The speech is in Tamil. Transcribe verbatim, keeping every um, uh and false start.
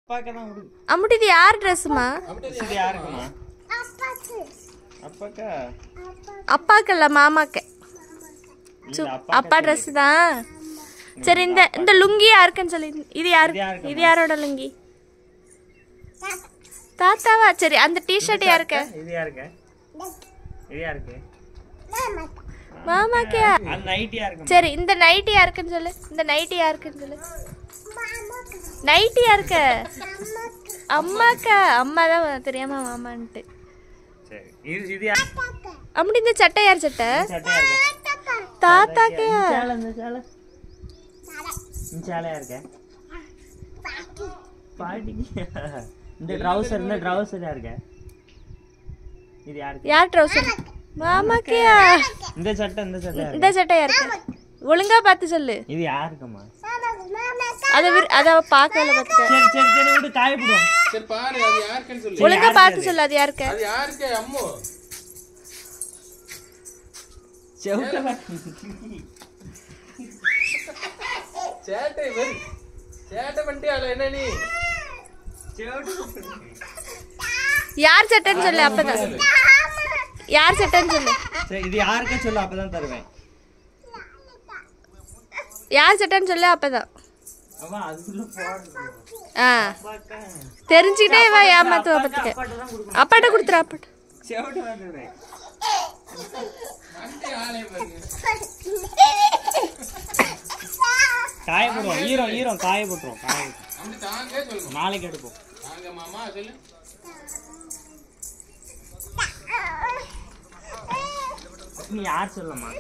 அம்முட்டி இது யார் ட்ரெஸ்மா? இது யாருக்குமா? அப்பாக்கா? அப்பாக்கு இல்ல மாமாக்கு. அப்பா ட்ரெஸ் தான். சரி இந்த இந்த லுங்கி யாருக்குன்னு சொல்லி. இது யாரு? இது யாரோட லுங்கி? தாத்தாவா? சரி அந்த டி-ஷர்ட் யாருக்கு? இது யாருக்கு? இது யாருக்கு? மாமாக்கு. அந்த நைட்டி யாருக்கு? சரி இந்த நைட்டி யாருக்குன்னு சொல்லு. இந்த நைட்டி யாருக்குன்னு சொல்லு. நைட்டி யாருக்கு? அம்மாக்கா. அம்மா தான் தெரியாம மாமான்ட்டு. சரி இது இது யார்? அப்படி இந்த சட்டை யார் சட்டை? சட்டை யாருக்கு? தாத்தாக்கு. சேலை இந்த சேலை. இந்த சேலை யாருக்கு? பாட்டிக்கு. இந்த ட்ரவுசர் இந்த ட்ரவுசர் யாருக்கு? இது யாருக்கு? யார் ட்ரவுசர்? மாமாக்கு. இந்த சட்டை இந்த சட்டை யாருக்கு? இந்த சட்டை யாருக்கு? ஒழுங்கா பார்த்து சொல்லு. இது யாருக்குமா? அத அத பார்க்கல பாத்துக்க. சரி சரி சரி விடு காய போடுவோம். சரி பாரு அது யாருக்குன்னு சொல்லு. ஒழுங்கா பார்த்து சொல்லு அது யாருக்கு? அது யாருக்கு அம்மு? செவுட்ட சேட்டை வெறு. சேட்டை பண்ணிட்டியால என்ன நீ? செவுட்ட யார் சட்டைன்னு சொல்லு அப்பதான். யார் சட்டைன்னு சொல்லு. சரி இது யாருக்கு சொல்லு அப்பதான் தருவேன். யார் சட்டைன்னு சொல்லு அப்பதான். அவன் அதுக்குள்ள போடு. ஆ தெரிஞ்சிட்டே வா ஏமாத்துவ பத்துக்க. அப்பாட்ட குடுத்துற அப்பாட்ட. செவுட்ட வந்துறேன். அந்த ஆளே பாருங்க. காய போடுவோம். ஈரம் ஈரம் காய போட்டுருவோம். காய அப்படி தாங்க சொல்லுங்க. நாளைக்கு எடுப்போம். தாங்க மாமா சொல்லு. நீ யார் சொல்லமா?